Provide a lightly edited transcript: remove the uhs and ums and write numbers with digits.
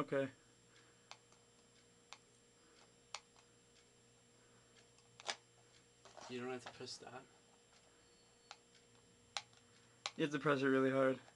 Okay. You don't have to push that. You have to press it really hard.